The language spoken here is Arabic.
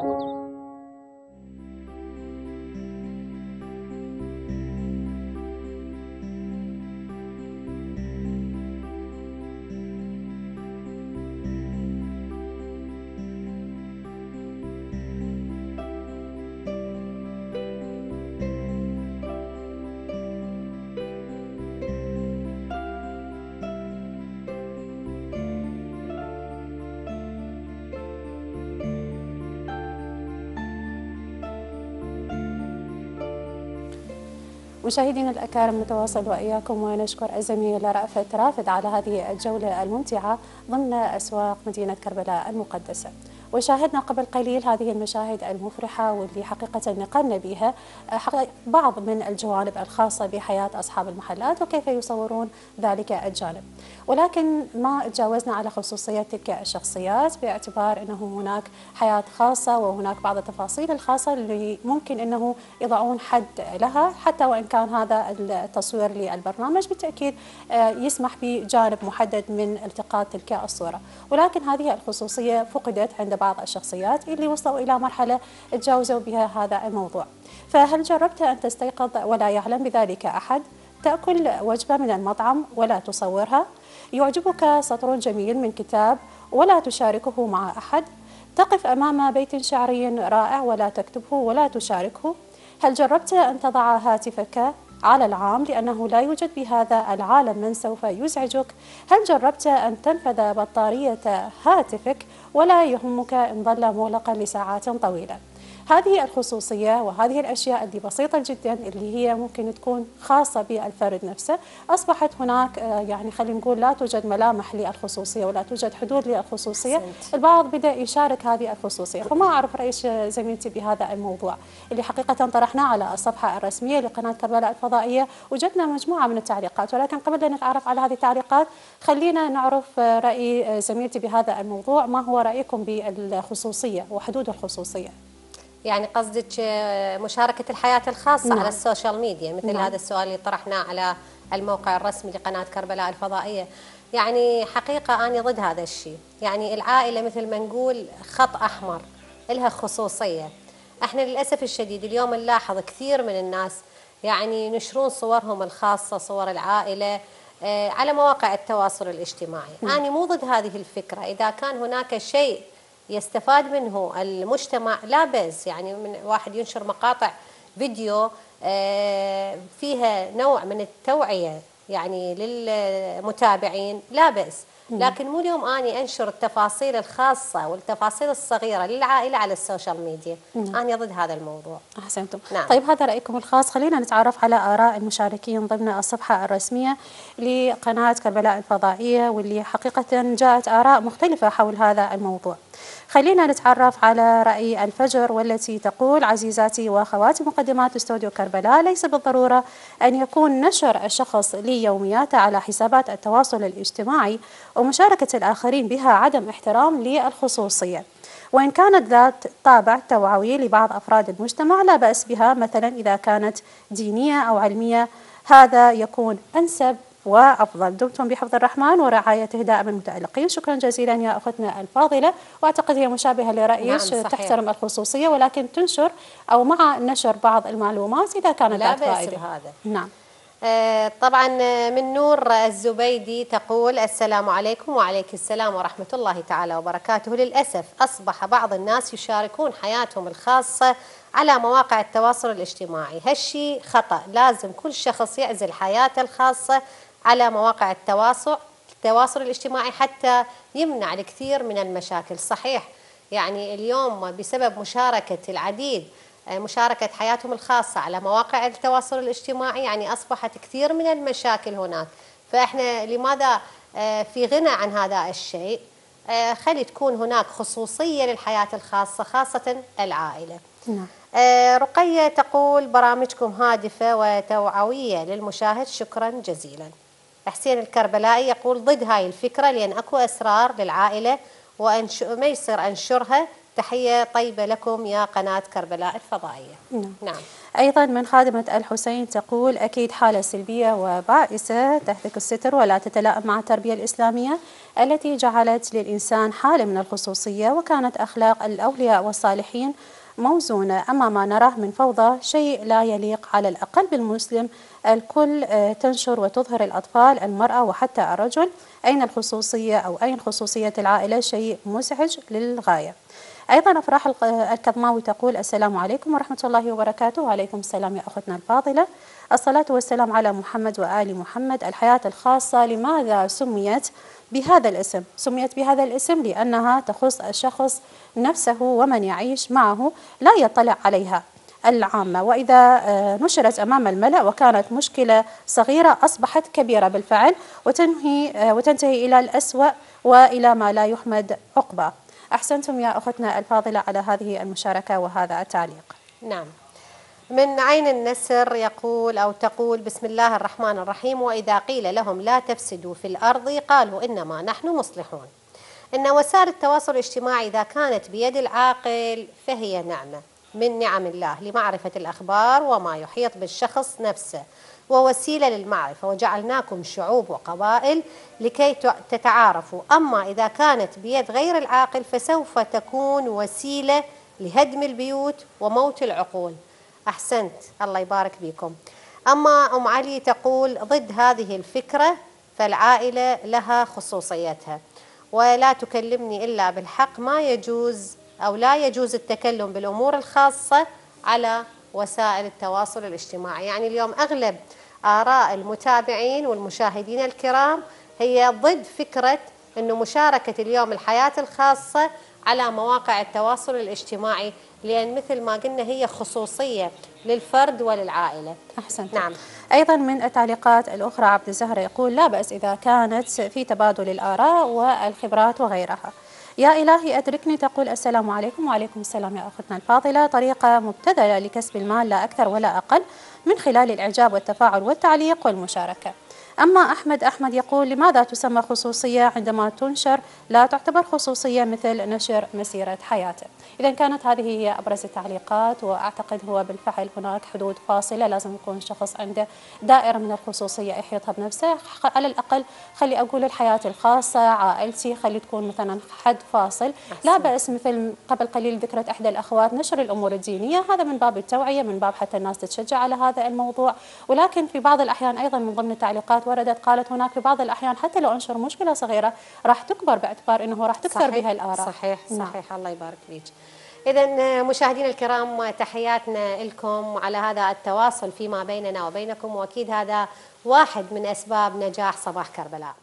مشاهدينا الأكارم، نتواصل وإياكم ونشكر الزميل رأفت رافد على هذه الجولة الممتعة ضمن أسواق مدينة كربلاء المقدسة. وشاهدنا قبل قليل هذه المشاهد المفرحة واللي حقيقة نقلنا بها بعض من الجوانب الخاصة بحياة أصحاب المحلات وكيف يصورون ذلك الجانب، ولكن ما تجاوزنا على خصوصية تلك الشخصيات باعتبار أنه هناك حياة خاصة وهناك بعض التفاصيل الخاصة اللي ممكن أنه يضعون حد لها، حتى وإن كان هذا التصوير للبرنامج بالتأكيد يسمح بجانب محدد من التقاط تلك الصورة، ولكن هذه الخصوصية فقدت عند بعض الشخصيات اللي وصلوا إلى مرحلة تجاوزوا بها هذا الموضوع. فهل جربت أن تستيقظ ولا يعلم بذلك أحد؟ تأكل وجبة من المطعم ولا تصورها؟ يعجبك سطر جميل من كتاب ولا تشاركه مع أحد؟ تقف أمام بيت شعري رائع ولا تكتبه ولا تشاركه؟ هل جربت أن تضع هاتفك على العام لأنه لا يوجد بهذا العالم من سوف يزعجك؟ هل جربت أن تنفذ بطارية هاتفك ولا يهمك إن ظل مغلقا لساعات طويلة؟ هذه الخصوصية وهذه الأشياء اللي بسيطة جدا اللي هي ممكن تكون خاصة بالفرد نفسه، أصبحت هناك يعني خلينا نقول لا توجد ملامح للخصوصية ولا توجد حدود للخصوصية. البعض بدأ يشارك هذه الخصوصية، فما أعرف رأيش زميلتي بهذا الموضوع اللي حقيقة طرحناه على الصفحة الرسمية لقناة كربلاء الفضائية، وجدنا مجموعة من التعليقات، ولكن قبل أن نتعرف على هذه التعليقات خلينا نعرف رأي زميلتي بهذا الموضوع. ما هو رأيكم بالخصوصية وحدود الخصوصية؟ يعني قصدك مشاركة الحياة الخاصة نعم. على السوشيال ميديا مثل نعم. هذا السؤال اللي طرحناه على الموقع الرسمي لقناة كربلاء الفضائية. يعني حقيقة أنا ضد هذا الشيء. يعني العائلة مثل ما نقول خط أحمر، لها خصوصية. احنا للأسف الشديد اليوم نلاحظ كثير من الناس يعني ينشرون صورهم الخاصة، صور العائلة على مواقع التواصل الاجتماعي. أنا مو ضد هذه الفكرة، إذا كان هناك شيء يستفاد منه المجتمع لا بأس. يعني من واحد ينشر مقاطع فيديو فيها نوع من التوعية يعني للمتابعين لا بأس، لكن مو اليوم أني أنشر التفاصيل الخاصة والتفاصيل الصغيرة للعائلة على السوشيال ميديا. أنا ضد هذا الموضوع. أحسنتم. نعم. طيب هذا رأيكم الخاص. خلينا نتعرف على آراء المشاركين ضمن الصفحة الرسمية لقناة كربلاء الفضائية، واللي حقيقة جاءت آراء مختلفة حول هذا الموضوع. خلينا نتعرف على رأي الفجر، والتي تقول: عزيزاتي وأخواتي مقدمات استوديو كربلاء، ليس بالضرورة أن يكون نشر الشخص ليومياته على حسابات التواصل الاجتماعي ومشاركة الآخرين بها عدم احترام للخصوصية، وإن كانت ذات طابع توعوي لبعض أفراد المجتمع لا بأس بها، مثلا إذا كانت دينية أو علمية، هذا يكون أنسب وأفضل. دمتم بحفظ الرحمن ورعايته دائما متألقين. شكرا جزيلا يا أختنا الفاضلة، وأعتقد هي مشابهة لرأيش. نعم، تحترم الخصوصية ولكن تنشر أو مع نشر بعض المعلومات إذا كانت لا ذات فائدة. بأس بهذا. نعم. طبعا من نور الزبيدي تقول: السلام عليكم. وعليك السلام ورحمة الله تعالى وبركاته. للأسف أصبح بعض الناس يشاركون حياتهم الخاصة على مواقع التواصل الاجتماعي. هالشي خطأ، لازم كل شخص يعزل حياته الخاصة على مواقع التواصل الاجتماعي حتى يمنع الكثير من المشاكل. صحيح يعني اليوم بسبب مشاركة العديد مشاركة حياتهم الخاصة على مواقع التواصل الاجتماعي يعني أصبحت كثير من المشاكل هناك، فإحنا لماذا في غنى عن هذا الشيء؟ خلي تكون هناك خصوصية للحياة الخاصة خاصة العائلة. نعم. رقية تقول: برامجكم هادفة وتوعوية للمشاهد، شكرا جزيلا. حسين الكربلائي يقول: ضد هاي الفكرة، لأن أكو أسرار للعائلة وما يصير أنشرها تحية طيبة لكم يا قناة كربلاء الفضائية. نعم. أيضا من خادمة الحسين تقول: أكيد حالة سلبية وبائسة تهتك الستر ولا تتلائم مع التربية الإسلامية التي جعلت للإنسان حالة من الخصوصية، وكانت أخلاق الأولياء والصالحين موزونة. أما ما نراه من فوضى شيء لا يليق على الأقل بالمسلم. الكل تنشر وتظهر الأطفال، المرأة وحتى الرجل. أين الخصوصية أو أين خصوصية العائلة؟ شيء مزعج للغاية. أيضا أفراح الكظماوي تقول: السلام عليكم ورحمة الله وبركاته. وعليكم السلام يا أختنا الفاضلة. الصلاة والسلام على محمد وآل محمد. الحياة الخاصة لماذا سميت بهذا الاسم؟ سميت بهذا الاسم لأنها تخص الشخص نفسه ومن يعيش معه، لا يطلع عليها العامة. وإذا نشرت أمام الملأ وكانت مشكلة صغيرة أصبحت كبيرة بالفعل وتنتهي إلى الأسوأ وإلى ما لا يحمد عقباه. أحسنتم يا أختنا الفاضلة على هذه المشاركة وهذا التعليق. نعم. من عين النسر يقول أو تقول: بسم الله الرحمن الرحيم. وإذا قيل لهم لا تفسدوا في الأرض قالوا إنما نحن مصلحون. إن وسائل التواصل الاجتماعي إذا كانت بيد العاقل فهي نعمة من نعم الله لمعرفة الأخبار وما يحيط بالشخص نفسه، ووسيلة للمعرفة، وجعلناكم شعوب وقبائل لكي تتعارفوا. أما إذا كانت بيد غير العاقل فسوف تكون وسيلة لهدم البيوت وموت العقول. أحسنت، الله يبارك بكم. أما أم علي تقول: ضد هذه الفكرة، فالعائلة لها خصوصيتها، ولا تكلمني إلا بالحق. ما يجوز أو لا يجوز التكلم بالأمور الخاصة على وسائل التواصل الاجتماعي. يعني اليوم أغلب آراء المتابعين والمشاهدين الكرام هي ضد فكرة أنه مشاركة اليوم الحياة الخاصة على مواقع التواصل الاجتماعي، لأن مثل ما قلنا هي خصوصية للفرد وللعائلة. أحسنت. نعم. أيضا من التعليقات الأخرى عبد الزهر يقول: لا بأس إذا كانت في تبادل الآراء والخبرات وغيرها. يا إلهي أدركني تقول: السلام عليكم. وعليكم السلام يا أختنا الفاضلة. طريقة مبتذلة لكسب المال لا أكثر ولا أقل، من خلال الإعجاب والتفاعل والتعليق والمشاركة. أما أحمد يقول: لماذا تسمى خصوصية عندما تنشر لا تعتبر خصوصية مثل نشر مسيرة حياته؟ إذا كانت هذه هي أبرز التعليقات، وأعتقد هو بالفعل هناك حدود فاصلة، لازم يكون الشخص عنده دائرة من الخصوصية يحيطها بنفسه. على الأقل خلي أقول الحياة الخاصة، عائلتي، خلي تكون مثلا حد فاصل. لا بأس مثل قبل قليل ذكرت إحدى الأخوات نشر الأمور الدينية، هذا من باب التوعية، من باب حتى الناس تتشجع على هذا الموضوع. ولكن في بعض الأحيان أيضا من ضمن التعليقات وردت قالت هناك في بعض الأحيان حتى لو أنشر مشكلة صغيرة راح تكبر باعتبار أنه راح تكثر بها الآراء. صحيح. الله يبارك فيك. إذا مشاهدينا الكرام، تحياتنا لكم على هذا التواصل فيما بيننا وبينكم، وأكيد هذا واحد من أسباب نجاح صباح كربلاء.